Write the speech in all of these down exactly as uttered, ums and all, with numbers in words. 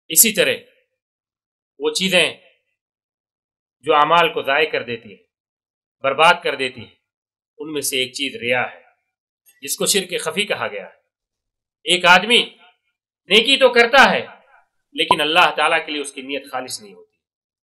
اسی طرح وہ چیزیں جو اعمال کو ضائع کر دیتی ہیں، برباد کر دیتی ہیں، ان میں سے ایک چیز ریا ہے، جس کو شرک خفی کہا گیا ہے۔ ایک آدمی نیکی تو کرتا ہے لیکن اللہ تعالیٰ کے لیے اس کی نیت خالص نہیں ہوتی،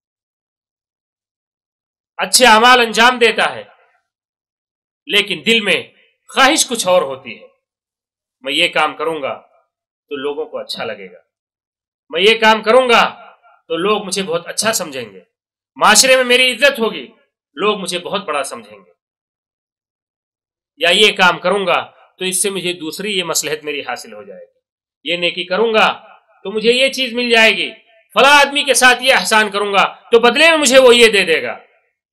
اچھے اعمال انجام دیتا ہے لیکن دل میں خواہش کچھ اور ہوتی ہے، میں یہ کام کروں گا تو لوگوں کو اچھا لگے گا، میں یہ کام کروں گا تو لوگ مجھے بہت اچھا سمجھیں گے، معاشرے میں میری عزت ہوگی، لوگ مجھے بہت بڑا سمجھیں گے، یا یہ کام کروں گا تو اس سے مجھے دوسری یہ مصلحت میری حاصل ہو جائے گی، یہ نیکی کروں گا تو مجھے یہ چیز مل جائے گی، فلاں آدمی کے ساتھ یہ احسان کروں گا تو بدلے میں مجھے وہ یہ دے دے گا۔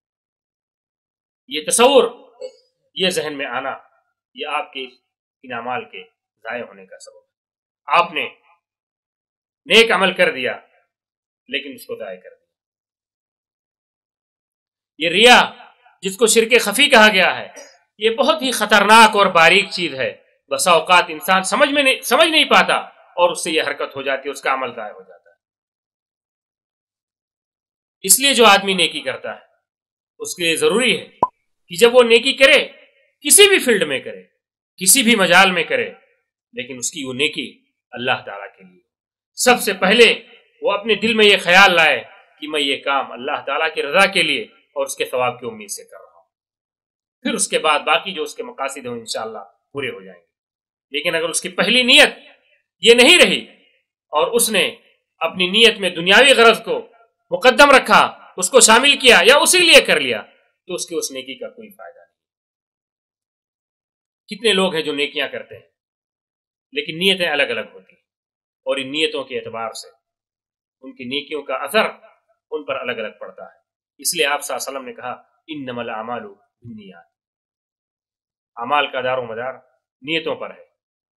یہ تصور، یہ ذہن میں آنا، یہ آپ کے ان اعمال کے ضائع ہونے کا سبب ہے۔ آپ نے نیک عمل کر دیا لیکن اس کو ضائع کر دیا۔ یہ ریا جس کو شرک خفی کہا گیا ہے، یہ بہت ہی خطرناک اور باریک چیز ہے، بسا اوقات انسان سمجھ میں نہیں سمجھ نہیں پاتا اور اس سے یہ حرکت ہو جاتی ہے، اس کا عمل ضائع ہو جاتا ہے۔ اس لیے جو آدمی نیکی کرتا ہے اس کے لیے ضروری ہے کہ جب وہ نیکی کرے، کسی بھی فیلڈ میں کرے، کسی بھی مجال میں کرے، لیکن اس کی وہ نیکی اللہ تعالیٰ کے لیے، سب سے پہلے وہ اپنے دل میں یہ خیال لائے کہ میں یہ کام اللہ تعالیٰ کی رضا کے لیے اور اس کے ثواب کی امید سے کر رہا ہوں، پھر اس کے بعد باقی جو اس کے مقاصد ہوں انشاءاللہ پورے ہو جائیں گے۔ لیکن اگر اس کی پہلی نیت یہ نہیں رہی اور اس نے اپنی نیت میں دنیاوی غرض کو مقدم رکھا، اس کو شامل کیا یا اسی لیے کر لیا، تو اس کی اس نیکی کا کوئی فائدہ نہیں۔ کتنے لوگ ہیں جو نیکیاں کرتے ہیں لیکن نیتیں الگ الگ ہوتی ہیں، اور ان نیتوں کے اعتبار سے ان کی نیکیوں کا اثر ان پر الگ الگ پڑتا ہے۔ اس لیے آپ صلی اللہ علیہ وسلم نے کہا انما الاعمال بالنیات، اعمال کا دار و مدار نیتوں پر ہے۔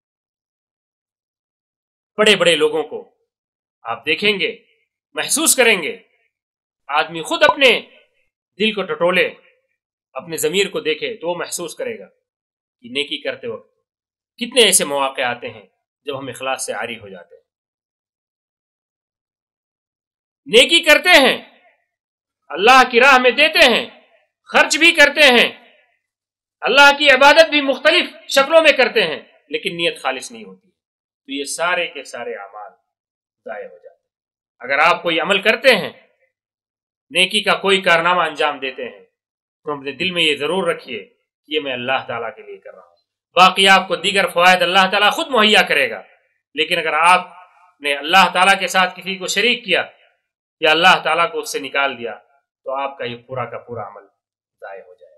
بڑے بڑے لوگوں کو آپ دیکھیں گے، محسوس کریں گے، آدمی خود اپنے دل کو ٹٹولے، اپنے ضمیر کو دیکھے تو وہ محسوس کرے گا کہ نیکی کرتے وقت کتنے ایسے مواقع آتے ہیں جب ہم اخلاص سے عاری ہو جاتے ہیں، نیکی کرتے ہیں، اللہ کی راہ میں دیتے ہیں، خرچ بھی کرتے ہیں، اللہ کی عبادت بھی مختلف شکلوں میں کرتے ہیں، لیکن نیت خالص نہیں ہوتی، تو یہ سارے کے سارے اعمال ضائع ہو جاتے ہیں۔ اگر آپ کوئی عمل کرتے ہیں، نیکی کا کوئی کارنامہ انجام دیتے ہیں، تو اپنے دل میں یہ ضرور رکھیے کہ یہ میں اللہ تعالیٰ کے لیے کر رہا ہوں، باقی آپ کو دیگر فوائد اللہ تعالیٰ خود مہیا کرے گا۔ لیکن اگر آپ نے اللہ تعالیٰ کے ساتھ کسی کو شریک کیا یا اللہ تعالیٰ کو اس سے نکال دیا تو آپ کا یہ پورا کا پورا عمل ضائع ہو جائے۔